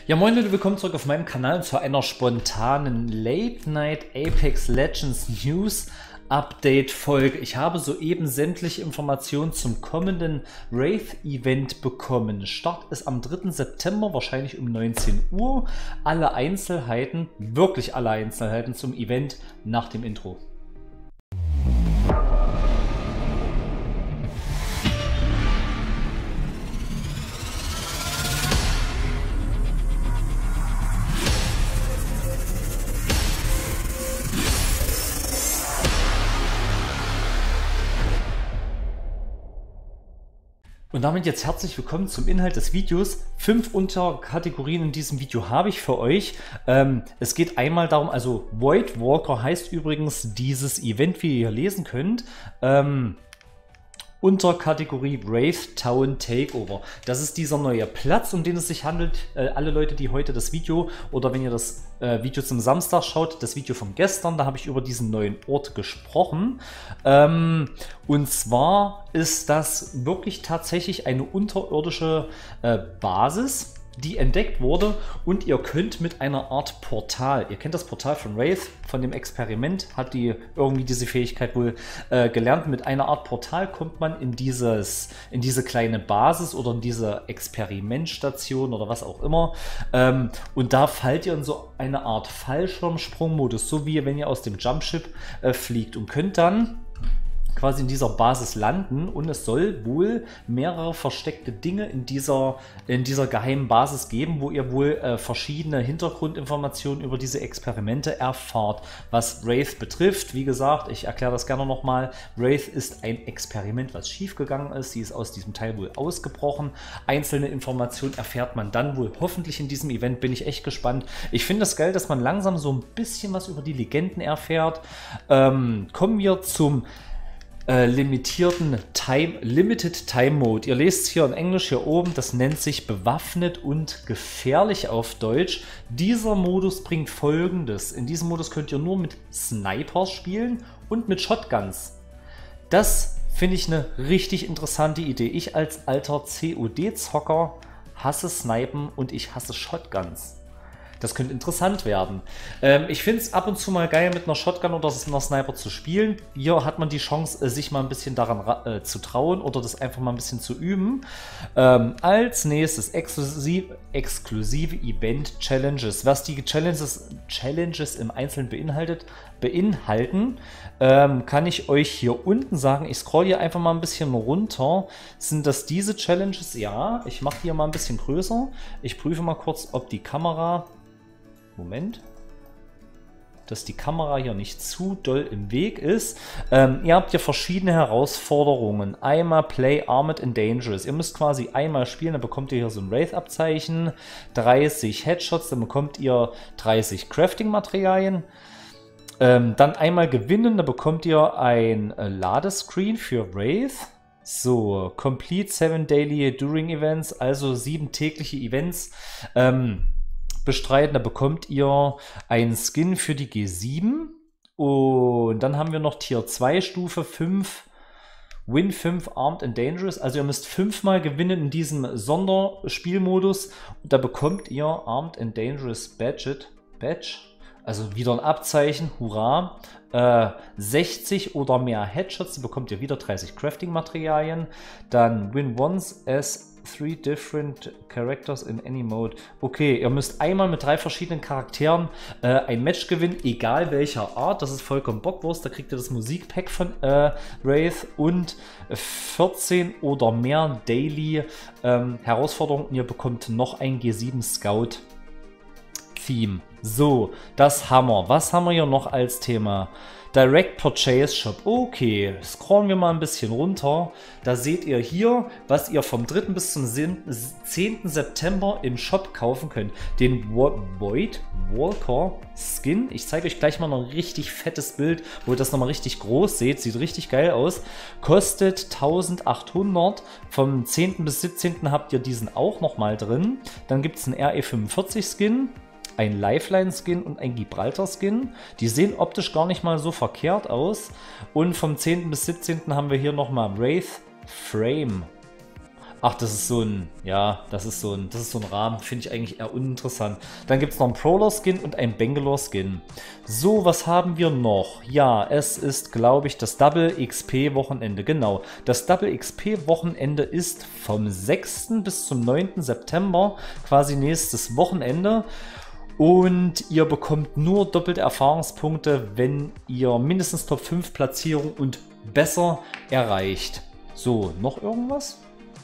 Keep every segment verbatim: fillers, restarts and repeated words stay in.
Ja, moin Leute, willkommen zurück auf meinem Kanal zu einer spontanen Late Night Apex Legends News Update Folge. Ich habe soeben sämtliche Informationen zum kommenden Wraith Event bekommen. Start ist am dritten September, wahrscheinlich um neunzehn Uhr. Alle Einzelheiten, wirklich alle Einzelheiten zum Event nach dem Intro. Und damit jetzt herzlich willkommen zum Inhalt des Videos. Fünf Unterkategorien in diesem Video habe ich für euch. Ähm, es geht einmal darum, also Void Walker heißt übrigens dieses Event, wie ihr hier lesen könnt. Ähm, Unterkategorie Wraith Town Takeover. Das ist dieser neue Platz, um den es sich handelt. Äh, alle Leute, die heute das Video oder wenn ihr das äh, Video zum Samstag schaut, das Video von gestern, da habe ich über diesen neuen Ort gesprochen. Ähm, und zwar ist das wirklich tatsächlich eine unterirdische äh, Basis, die entdeckt wurde, und ihr könnt mit einer Art Portal, ihr kennt das Portal von Wraith, von dem Experiment, hat die irgendwie diese Fähigkeit wohl äh, gelernt, mit einer Art Portal kommt man in, dieses, in diese kleine Basis oder in diese Experimentstation oder was auch immer, ähm, und da fallt ihr in so eine Art Fallschirmsprungmodus, so wie wenn ihr aus dem Jumpship äh, fliegt, und könnt dann quasi in dieser Basis landen, und es soll wohl mehrere versteckte Dinge in dieser, in dieser geheimen Basis geben, wo ihr wohl äh, verschiedene Hintergrundinformationen über diese Experimente erfahrt. Was Wraith betrifft, wie gesagt, ich erkläre das gerne nochmal, Wraith ist ein Experiment, was schiefgegangen ist, sie ist aus diesem Teil wohl ausgebrochen. Einzelne Informationen erfährt man dann wohl hoffentlich in diesem Event, bin ich echt gespannt. Ich finde es geil, dass man langsam so ein bisschen was über die Legenden erfährt. Ähm, kommen wir zum Äh, limitierten Time, Limited Time Mode. Ihr lest es hier in Englisch hier oben, das nennt sich bewaffnet und gefährlich auf Deutsch. Dieser Modus bringt Folgendes. In diesem Modus könnt ihr nur mit Snipers spielen und mit Shotguns. Das finde ich eine richtig interessante Idee. Ich als alter C O D-Zocker hasse Snipen und ich hasse Shotguns. Das könnte interessant werden. Ähm, ich finde es ab und zu mal geil, mit einer Shotgun oder einer Sniper zu spielen. Hier hat man die Chance, sich mal ein bisschen daran äh, zu trauen oder das einfach mal ein bisschen zu üben. Ähm, als nächstes exklusiv, exklusive Event Challenges. Was die Challenges, Challenges im Einzelnen beinhaltet, beinhalten, ähm, kann ich euch hier unten sagen. Ich scroll hier einfach mal ein bisschen runter. Sind das diese Challenges? Ja, ich mache hier mal ein bisschen größer. Ich prüfe mal kurz, ob die Kamera... Moment, dass die Kamera hier nicht zu doll im Weg ist. Ähm, ihr habt hier verschiedene Herausforderungen. Einmal Play Armed and Dangerous. Ihr müsst quasi einmal spielen, dann bekommt ihr hier so ein Wraith-Abzeichen. dreißig Headshots, dann bekommt ihr dreißig Crafting-Materialien. Ähm, dann einmal gewinnen, dann bekommt ihr ein äh, Ladescreen für Wraith. So, Complete seven Daily During Events, also sieben tägliche Events. Ähm, bestreiten, da bekommt ihr einen Skin für die G sieben, und dann haben wir noch Tier zwei, Stufe fünf, Win fünf Armed and Dangerous, also ihr müsst fünfmal gewinnen in diesem Sonderspielmodus, und da bekommt ihr Armed and Dangerous Badge, Badge, also wieder ein Abzeichen, hurra, äh, sechzig oder mehr Headshots, bekommt ihr wieder dreißig Crafting-Materialien, dann Win once as three different characters in any mode. Okay, ihr müsst einmal mit drei verschiedenen Charakteren äh, ein Match gewinnen, egal welcher Art. Das ist vollkommen Bockwurst. Da kriegt ihr das Musikpack von äh, Wraith und vierzehn oder mehr Daily ähm, Herausforderungen. Und ihr bekommt noch ein G sieben Scout Theme. So, das haben wir. Was haben wir hier noch als Thema? Direct Purchase Shop. Okay, scrollen wir mal ein bisschen runter. Da seht ihr hier, was ihr vom dritten bis zum zehnten September im Shop kaufen könnt. Den Void Walker Skin. Ich zeige euch gleich mal noch ein richtig fettes Bild, wo ihr das nochmal richtig groß seht. Sieht richtig geil aus. Kostet eintausendachthundert. Vom zehnten bis siebzehnten habt ihr diesen auch nochmal drin. Dann gibt es einen R E fünfundvierzig Skin, ein Lifeline-Skin und ein Gibraltar-Skin. Die sehen optisch gar nicht mal so verkehrt aus. Und vom zehnten bis siebzehnten haben wir hier nochmal Wraith Frame. Ach, das ist so ein, ja, das ist so ein, das ist so ein Rahmen, finde ich eigentlich eher uninteressant. Dann gibt es noch einen Prowler-Skin und einen Bangalore-Skin. So, was haben wir noch? Ja, es ist, glaube ich, das Double X P-Wochenende, genau. Das Double X P-Wochenende ist vom sechsten bis zum neunten September, quasi nächstes Wochenende. Und ihr bekommt nur doppelte Erfahrungspunkte, wenn ihr mindestens Top fünf Platzierung und besser erreicht. So, noch irgendwas?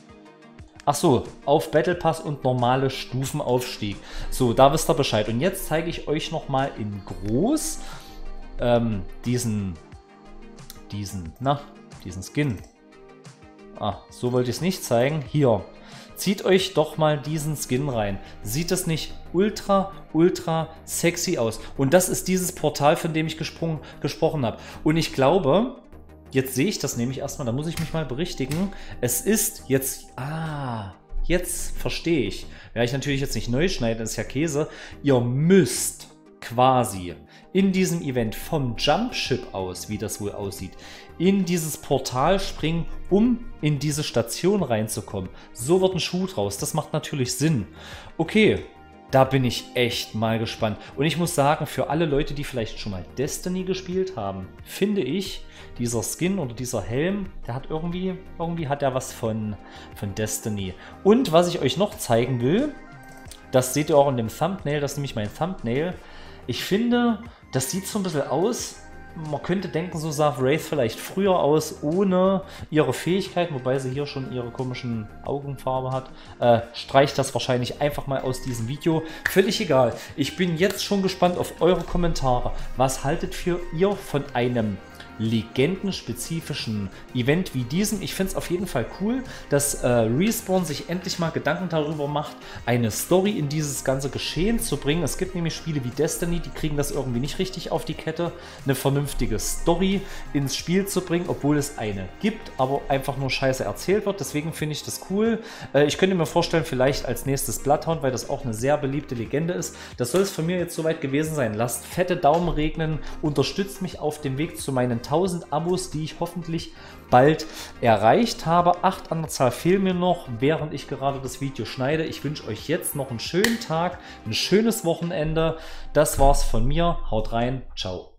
Ach so, auf Battle Pass und normale Stufenaufstieg. So, da wisst ihr Bescheid. Und jetzt zeige ich euch nochmal in groß ähm, diesen, diesen, na, diesen Skin. Ah, so wollte ich es nicht zeigen. Hier, zieht euch doch mal diesen Skin rein. Sieht das nicht ultra, ultra sexy aus? Und das ist dieses Portal, von dem ich gesprungen, gesprochen habe. Und ich glaube... Jetzt sehe ich das nämlich erstmal, da muss ich mich mal berichtigen. Es ist jetzt, ah, jetzt verstehe ich. Werde ich natürlich jetzt nicht neu schneiden, das ist ja Käse. Ihr müsst quasi in diesem Event vom Jumpship aus, wie das wohl aussieht, in dieses Portal springen, um in diese Station reinzukommen. So wird ein Schuh draus, das macht natürlich Sinn. Okay. Da bin ich echt mal gespannt. Und ich muss sagen, für alle Leute, die vielleicht schon mal Destiny gespielt haben, finde ich, dieser Skin oder dieser Helm, der hat irgendwie, irgendwie hat er was von, von Destiny. Und was ich euch noch zeigen will, das seht ihr auch in dem Thumbnail, das ist nämlich mein Thumbnail. Ich finde, das sieht so ein bisschen aus, man könnte denken, so sah Wraith vielleicht früher aus, ohne ihre Fähigkeiten, wobei sie hier schon ihre komischen Augenfarbe hat. Äh, streicht das wahrscheinlich einfach mal aus diesem Video. Völlig egal. Ich bin jetzt schon gespannt auf eure Kommentare. Was haltet für ihr von einem legendenspezifischen Event wie diesem? Ich finde es auf jeden Fall cool, dass äh, Respawn sich endlich mal Gedanken darüber macht, eine Story in dieses ganze Geschehen zu bringen. Es gibt nämlich Spiele wie Destiny, die kriegen das irgendwie nicht richtig auf die Kette, eine vernünftige Story ins Spiel zu bringen, obwohl es eine gibt, aber einfach nur scheiße erzählt wird. Deswegen finde ich das cool. Äh, ich könnte mir vorstellen, vielleicht als nächstes Bloodhound, weil das auch eine sehr beliebte Legende ist. Das soll es von mir jetzt soweit gewesen sein. Lasst fette Daumen regnen, unterstützt mich auf dem Weg zu meinen tausend Abos, die ich hoffentlich bald erreicht habe. Acht an der Zahl fehlen mir noch, während ich gerade das Video schneide. Ich wünsche euch jetzt noch einen schönen Tag, ein schönes Wochenende. Das war's von mir. Haut rein. Ciao.